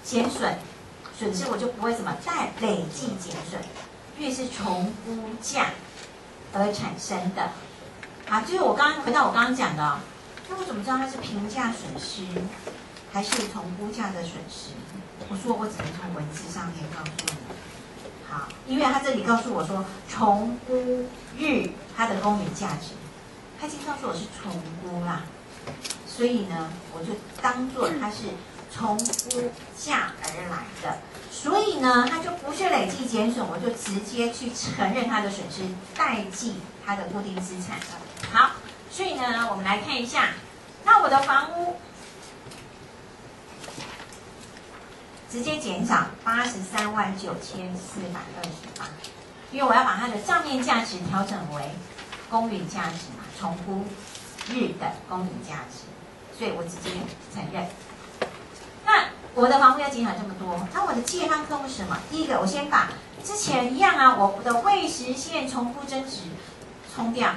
减损失，我就不会怎么带累计减损，因为是从估价而产生的。啊，就是我刚刚回到我刚刚讲的哦，那我怎么知道它是评价损失还是从估价的损失？我说我只能从文字上面告诉你。好，因为他这里告诉我说重估日它的公允价值，他已经告诉我是重估啦，所以呢，我就当做它是从估价而来的，所以呢，它就不是累计减损，我就直接去承认它的损失，代记它的固定资产了。好，所以呢，我们来看一下，那我的房屋直接减少839428，因为我要把它的账面价值调整为公允价值嘛，重估日的公允价值，所以我直接承认。那我的房屋要减少这么多，那我的借方科目是什么？第一个，我先把之前一样啊，我的未实现重估增值冲掉。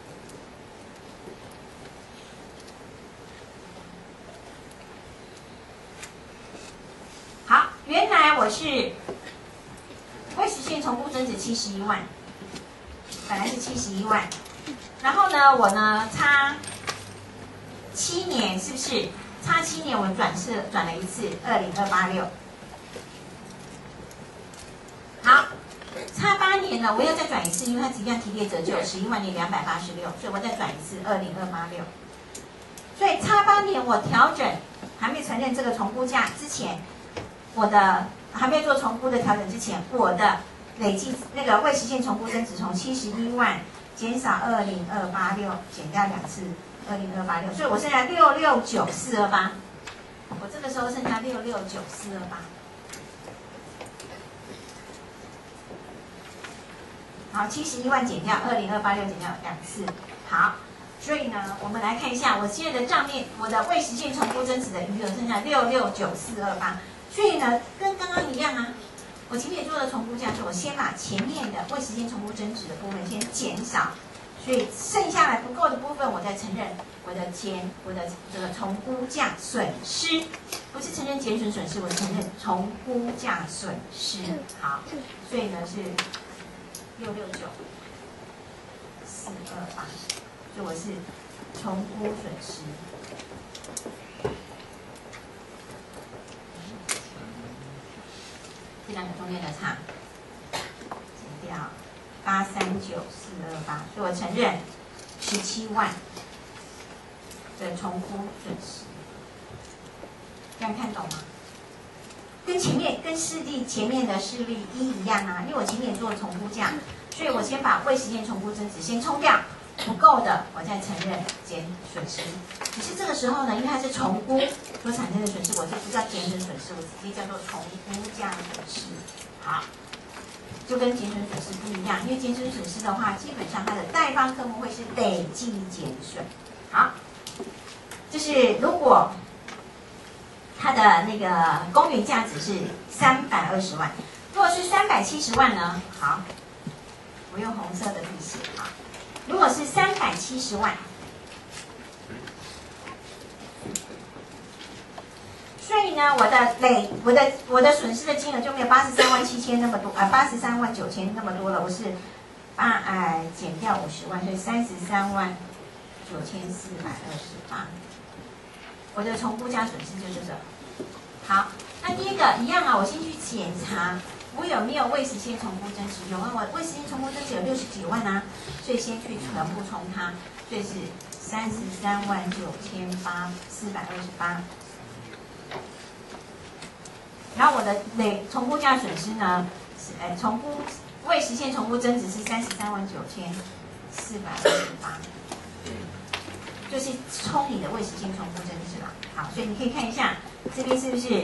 好，原来我是未实现重估增值71万，本来是71万，然后呢，我呢差7年，是不是？差7年我转了一次20286。好，差8年呢，我要再转一次，因为它即将提列折旧11.286万，所以我再转一次20286。所以差8年我调整还没承认这个重估价之前，我的还没有做重估的调整之前，我的累计那个未实现重估增值从71万减少20286，减掉2次20286，所以我剩下669428。我这个时候剩下669428。好，71万减掉20286，减掉2次。好，所以呢，我们来看一下我现在的账面，我的未实现重估增值的余额剩下669428。所以呢，跟刚刚一样啊，我前面做的重估价是我先把前面的未实现重估增值的部分先减少，所以剩下来不够的部分，我再承认我的这个重估价损失，不是承认减损损失，我承认重估价损失。好，所以呢是669428，所以我是重估损失。这两个中间的差减掉839428，所以我承认17万的重估损失。这样看懂吗？跟前面的事例一样啊，因为我前面也做了重估价，所以我先把未实现重估增值先冲掉，不够的我再承认减损失。可是这个时候呢，因为它是重估所产生的损失，我就不叫减损损失，我直接叫做重估价损失。好，就跟减损损失不一样，因为减损损失的话，基本上它的贷方科目会是累计减损。好，就是如果它的那个公允价值是320万，如果是370万呢？好，我用红色的笔写啊。如果是370万，所以呢，我的损失的金额就没有837000那么多，839000那么多了。我是减掉50万，所以339428。我的重估价损失就是这。好，那第一个一样啊，我先去检查我有没有未实现重估增值，有啊，我未实现重估增值有60几万啊，所以先去全部冲它，所以是339428。然后我的重估价损失呢，未实现重估增值是339428，就是冲你的未实现重估增值啦。好，所以你可以看一下这边是不是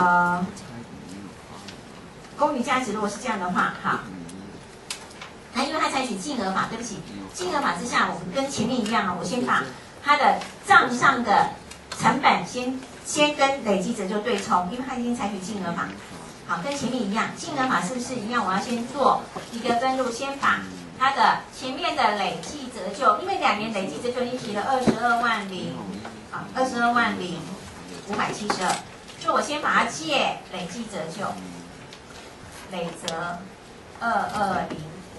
公允价值如果是这样的话，好，那因为它采取净额法，对不起，净额法之下，我们跟前面一样啊，我先把它的账上的成本先跟累计折旧对冲，因为它已经采取净额法。好，跟前面一样，净额法是不是一样？我要先做一个分录，先把它的前面的累计折旧，因为2年累计折旧已经提了22万0，好，22万0572， 所以我先把它借累计折旧，累折220572，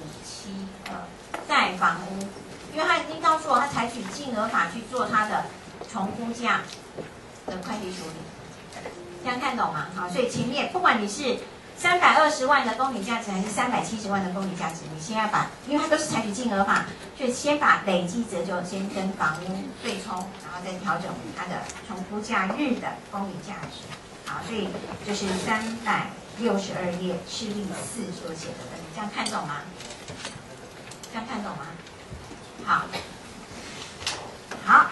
再房屋，因为他已经告诉我，他采取净额法去做他的重估价的会计处理，这样看懂吗？好，所以前面不管你是320万的公理价值还是370万的公理价值，你先要把，因为它都是采取净额法，所以先把累计折旧先跟房屋对冲，然后再调整它的重估价日的公理价值。好，所以就是362页示例4所写的问题，这样看懂吗？这样看懂吗？好，好，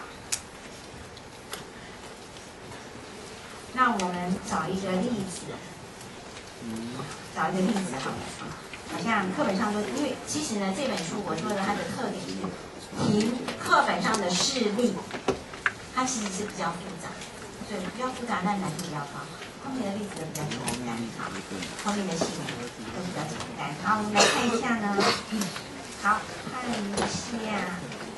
那我们找一个例子。找一个例子好了，好像课本上都，因为其实呢这本书我说的它的特点是，凭课本上的事例，它其实是比较复杂，对，比较复杂，但难度比较高。后面的例子都比较简单，好，后面的细节都比较简单。好，我们来看一下呢，好，看一下。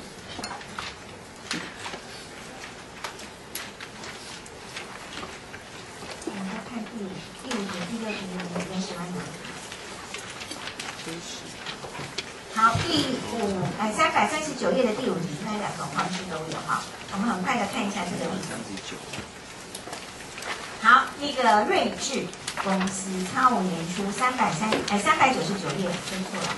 第5题、第6题，你们比较喜欢哪一题？好，339页的第5题，那2种方式都有哈。我们很快的看一下这个例子。好，一个睿智公司超5年出399页，分错了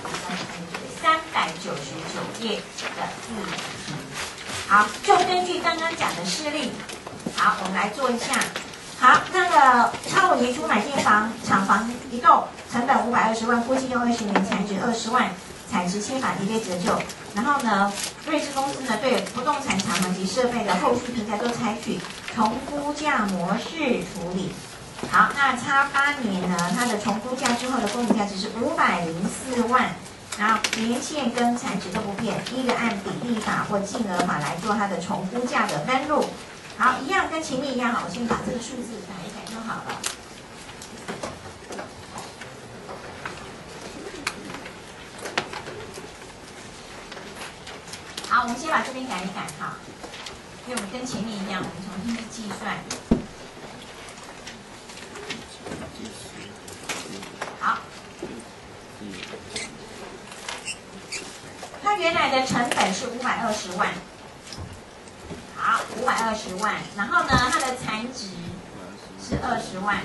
，399页的第5题。好，就根据刚刚讲的事例，好，我们来做一下。好，那个超5年出买进厂房一栋，成本520万，估计用20年，产值20万，采值签法一列折旧。然后呢，睿智公司呢对不动产厂房及设备的后续评价都采取重估价模式处理。好，那8年呢，它的重估价之后的公理价值是504万，然后年限跟产值都不变，一个按比例法或净额法来做它的重估价的分录。好，一样跟前面一样，好，我先把这个数字改一改就好了。好，我们先把这边改一改哈，因为我们跟前面一样，我们重新去计算。好，它原来的成本是520万。好，520万，然后呢，它的残值是20万，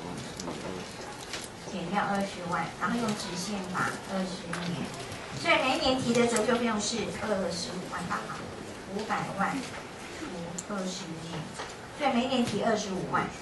减掉20万，然后用直线法20年，所以每年提的折旧费用是25万吧，500万除20年，所以每年提25万。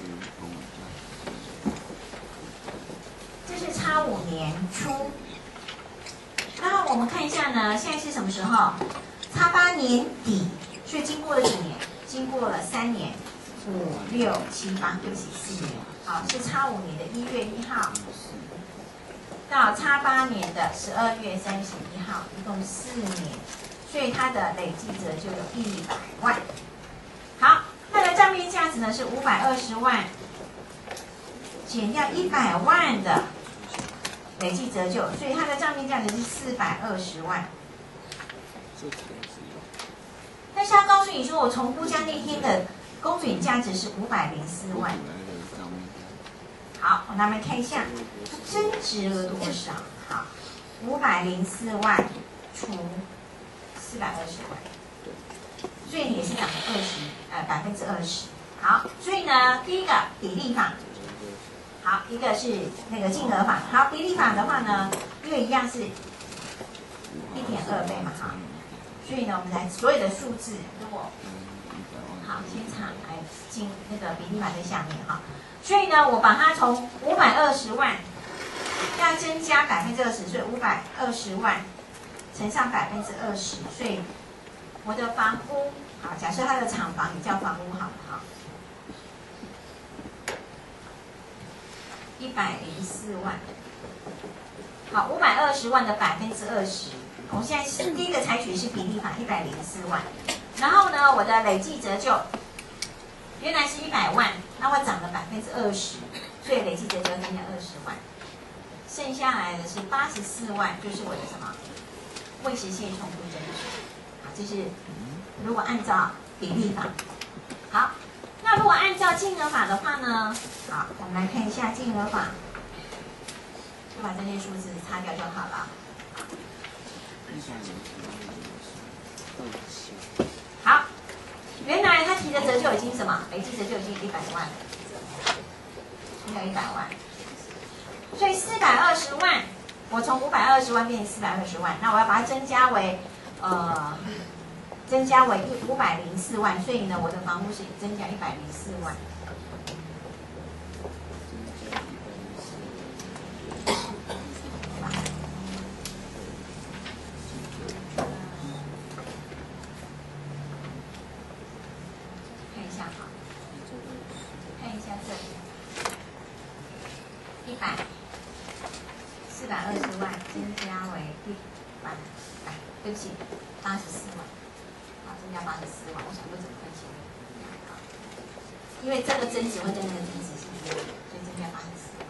这是差5年出，然后我们看一下呢，现在是什么时候？差8年底。所以经过了几年？经过了3年，5、6、7、8，对不起，4年。好，是差5年的1月1号到差8年的12月31号，一共4年。所以它的累计折旧有100万。好，它的账面价值呢是520万，减掉100万的累计折旧，所以它的账面价值是420万。但是他告诉你说，我重估价那天的公允价值是504万。好，我们来看一下增值额多少。好，504万除420万，所以你也是讲20%。好，所以呢，第一个比例法，好，一个是那个净额法。好，比例法的话呢，因为一样是1.2倍嘛，哈。所以呢，我们来所有的数字，如果好，先查来进那个比例法在下面哈。所以呢，我把它从520万要增加20%，所以520万乘上20%，所以我的房屋好，假设它的厂房也叫房屋好了哈，104万，好，520万的20%。我们现在是第一个采取是比例法104万，然后呢，我的累计折旧原来是100万，那我涨了20%，所以累计折旧增加20万，剩下来的是84万，就是我的什么未实现重估增值。好，这是如果按照比例法。好，那那如果按照净额法的话呢？好，我们来看一下净额法，就把这些数字擦掉就好了。好，原来他提的折旧已经什么？累计折旧已经100万，没有100万，所以420万，我从520万变成420万，那我要把它增加为504万，所以呢，我的房屋是增加104万。420万增加为对不起，84万，好，增加84万，我想为什么会前面一样啊？因为这个增值会跟那个增值是一样的，所以增加84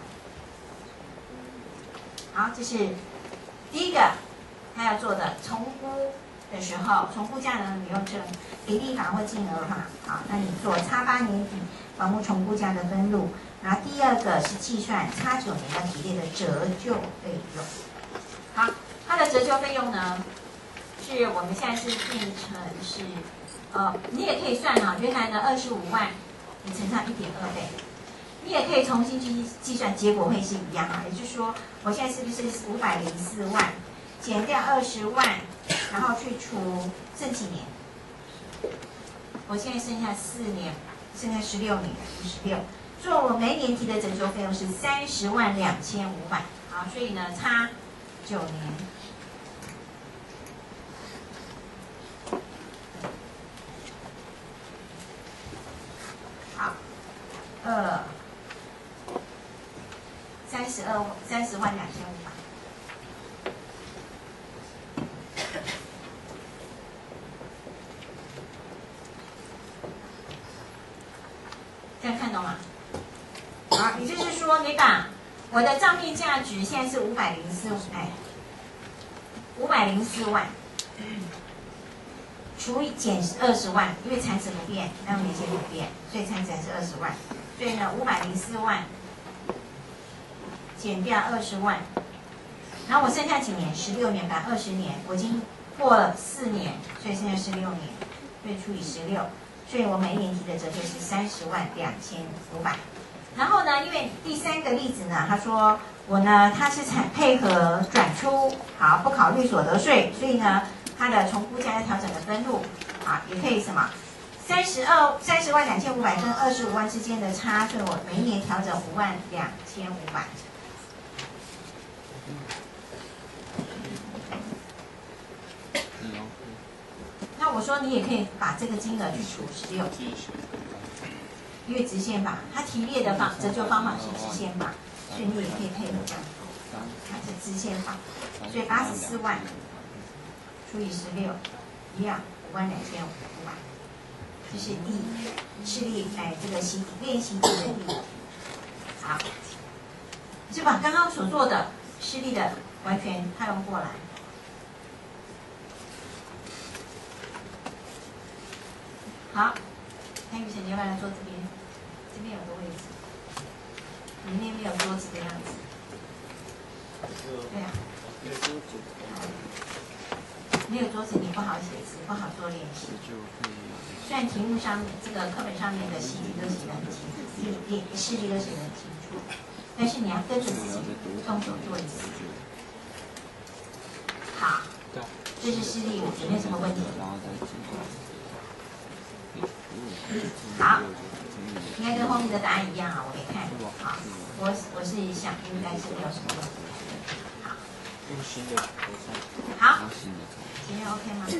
万。好，这是第一个他要做的重估的时候，重估价呢，你用这比例法或净额法。好，那你做8年底房屋重估价的分录。然后第二个是计算9年要提列的折旧费用。好，它的折旧费用呢，是我们现在是变成是，你也可以算啊，原来呢25万，你乘上1.2倍，你也可以重新去计算，结果会是一样啊。也就是说，我现在是不是504万减掉20万，然后去除剩几年？我现在剩下4年，剩下16年，16。所以我每年提的折旧费用是30万2500，好，所以呢差9年，好，30万2500，这样看懂吗？好，也就是说，你把我的账面价值现在是504万，除以减20万，因为产值不变，那年限不变，所以产值还是20万。所以呢，504万减掉20万，然后我剩下几年？16年把20年，我已经过了4年，所以剩下16年，所以除以16，所以我每一年提的折旧是30万2500。然后呢，因为第3个例子呢，他说我呢，他是配合转出，好，不考虑所得税，所以呢，他的重估价要调整的分录，啊，也可以什么30万2500跟25万之间的差，所以我每一年调整5万2500。那我说你也可以把这个金额去除16。因为直线法，它提列的折旧方法是直线法，所以你也可以配合这样做，它是直线法，所以84万除以16，一样5万2500，这是示例这个练习题的例子。好，就把刚刚所做的示例的完全套用过来。好，潘雨辰，你要不要来坐这边？这边有个位置，里面没有桌子的样子。对啊，没有桌子你不好写字，不好做练习。虽然题目上面这个课本上面的习题都写得很清楚，示例都写得很清楚，但是你要跟着自己动手做一次。好，这是示例，有没有什么问题？好，应该跟后面的答案一样啊，我没看。好，我是想应该是没有什么问题。好，好，前面 OK 吗？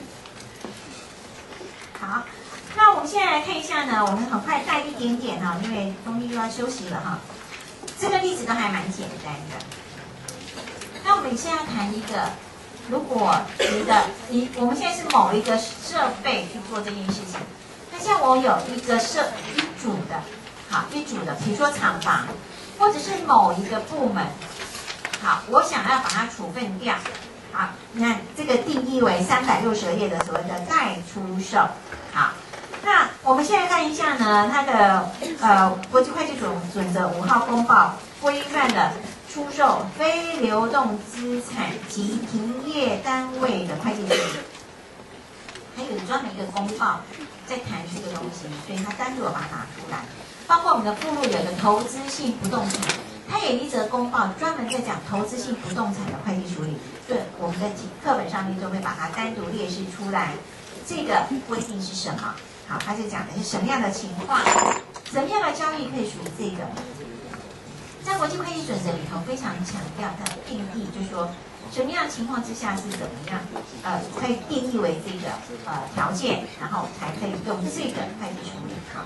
好，那我们现在来看一下呢，我们很快带一点点哈，因为中医又要休息了哈。这个例子都还蛮简单的。那我们现在谈一个，如果我们现在是某一个设备去做这件事情。像我有一个一组的，好一组的，比如说厂房，或者是某一个部门，好，我想要把它处分掉，好，你看这个定义为360页的所谓的代出售，好，那我们现在看一下呢，它的国际会计准则5号公报规范了出售非流动资产及停业单位的会计处理，还有专门一个公报在谈这个东西，所以它单独把它拿出来。包括我们的附录有个投资性不动产，它也一则公报专门在讲投资性不动产的会计处理，所以我们的课本上面就会把它单独列示出来。这个规定是什么？好，它就讲的是什么样的情况，什么样的交易可以属于这个。在国际会计准则里头非常强调它的定义，就是说什么样的情况之下是怎么样，可以定义为这个条件，然后才可以用这个会计处理。好，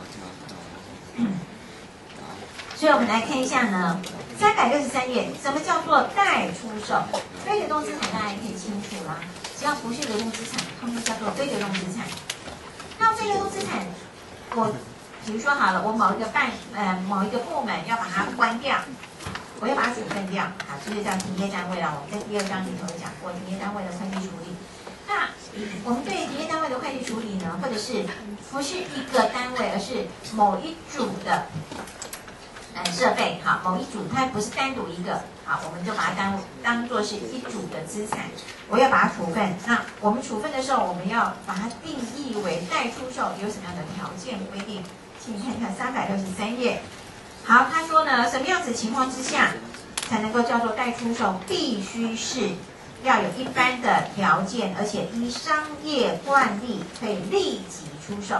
所以我们来看一下呢，363页，什么叫做代出售？非流动资产大家也可以清楚啦，只要不是流动资产，它们叫做非流动资产。那非流动资产，我比如说好了，我某一个部门要把它关掉，我要把它处分掉，好，这就叫停业单位了。我们在第2章里头有讲过停业单位的会计处理。那我们对停业单位的会计处理呢，或者是不是一个单位，而是某一组的设备，好，某一组它不是单独一个，好，我们就把它当作是一组的资产，我要把它处分。那我们处分的时候，我们要把它定义为代出售，有什么样的条件规定？请你看看363页。好，他说呢，什么样子情况之下才能够叫做代出售？必须是要有一般的条件，而且依商业惯例可以立即出售。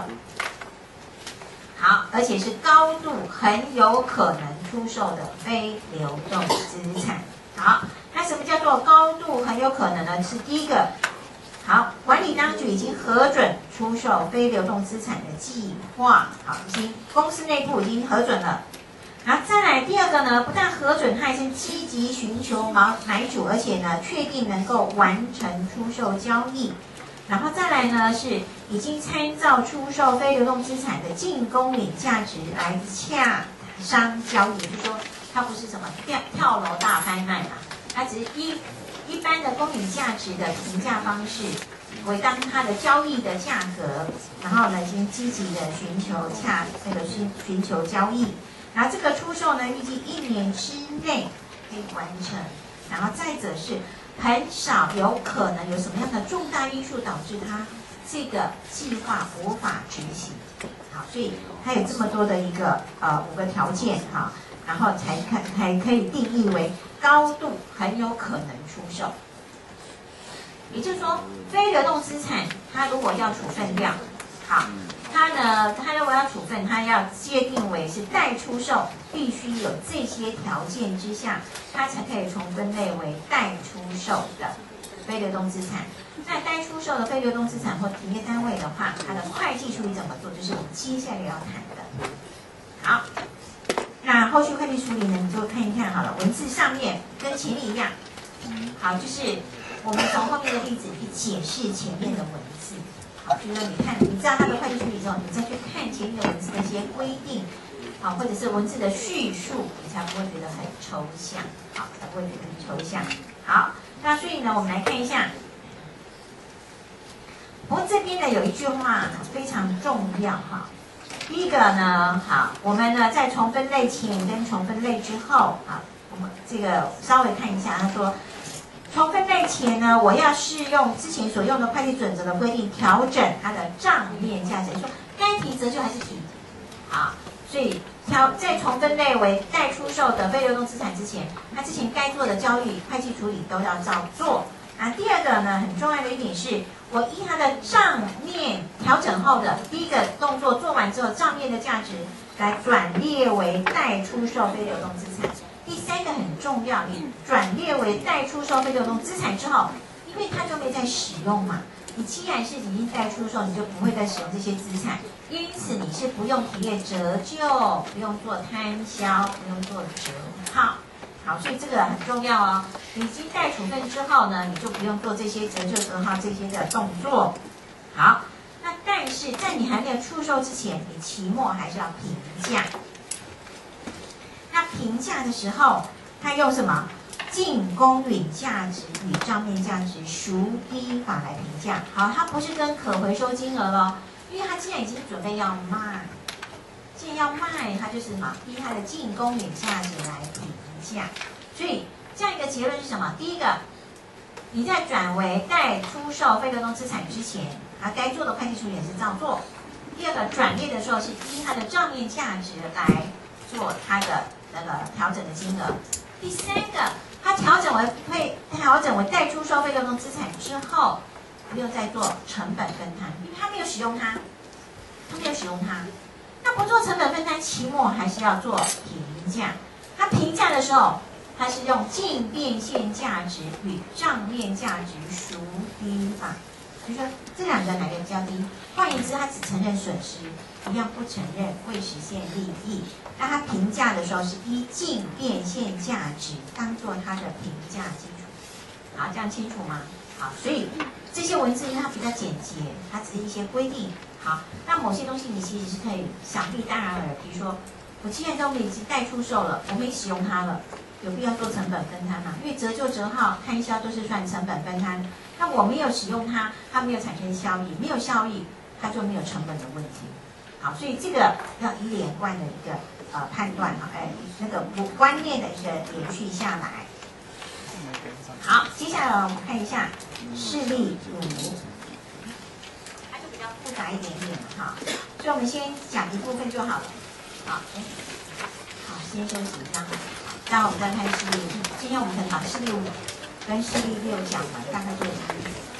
好，而且是高度很有可能出售的非流动资产。好，那什么叫做高度很有可能呢？是第一个，好，管理当局已经核准出售非流动资产的计划，好，已经公司内部已经核准了。然后再来第二个呢，不但核准，他还是积极寻求买主，而且呢，确定能够完成出售交易。然后再来呢，是已经参照出售非流动资产的净公允价值来洽商交易，就是说它不是什么跳楼大拍卖嘛，它只是一般的公允价值的评价方式为当它的交易的价格，然后呢，已经积极的寻求交易。然后这个出售呢，预计1年之内可以完成。然后再者是很少有可能有什么样的重大因素导致它这个计划无法执行。好，所以它有这么多的一个5个条件哈，然后才可以定义为高度很有可能出售。也就是说，非流动资产它如果要处分掉，好。它如果要处分，它要界定为是代出售，必须有这些条件之下，它才可以重分类为代出售的非流动资产。那代出售的非流动资产或停业单位的话，它的会计处理怎么做，就是我们接下来要谈的。好，那后续会计处理呢，你就看一看好了，文字上面跟前面一样。好，就是我们从后面的例子去解释前面的文字。好，就是说你知道它的会计处理之后，你再去看前面的文字的一些规定，好，或者是文字的叙述，你才不会觉得很抽象，好，才不会觉得很抽象。好，那所以呢，我们来看一下。不过这边呢有一句话非常重要哈。第一个呢，好，我们呢在重分类前跟重分类之后，好，我们这个稍微看一下，他说。重分类前呢，我要适用之前所用的会计准则的规定，调整它的账面价值。说该提折旧还是提，好，所以在重分类为代出售的非流动资产之前，它之前该做的交易、会计处理都要照做。那第二个呢，很重要的一点是，我依它的账面调整后的第一个动作做完之后，账面的价值来转列为代出售非流动资产。第三个很重要，你转列为代出售非流动资产之后，因为它就没再使用嘛，你既然是已经代出售，你就不会再使用这些资产，因此你是不用提列折旧，不用做摊销，不用做折号。好，所以这个很重要哦。你已经代处分之后呢，你就不用做这些折旧、折号这些的动作。好，那但是在你还没有出售之前，你期末还是要评价。那评价的时候，它用什么？净公允价值与账面价值孰低法来评价。好，它不是跟可回收金额咯， 因为它既然已经准备要卖，既然要卖，它就是什么？依它的净公允价值来评价。所以这样一个结论是什么？第一个，你在转为待出售非流动资产之前，该做的会计处理是照做。第二个，转列的时候是依它的账面价值来做它的那个调整的金额。第三个，它调整为待出售非流动资产之后，不用再做成本分摊，因为它没有使用它，那不做成本分摊，期末还是要做评价。它评价的时候，它是用净变现价值与账面价值孰低法。所以说这两个哪个比较低？换言之，它只承认损失，一样不承认未实现利益。那它评价的时候是依净变现价值当做它的评价基础。好，这样清楚吗？好，所以这些文字因为它比较简洁，它只是一些规定。好，那某些东西你其实是可以想必当然耳，比如说我既然都已经待出售了，我可以使用它了，有必要做成本分摊吗？因为折旧折号摊销都是算成本分摊。那我没有使用它，它没有产生效益，没有效益，它就没有成本的问题。好，所以这个要一连贯的一个判断哈，那个观念的一个连续下来。好，接下来我们看一下示例5，它就比较复杂一点点哈，所以我们先讲一部分就好了。好，好，先休息一下，待会我们再看示例5。今天我们可能把示例5跟示例6讲完，大概就有意思。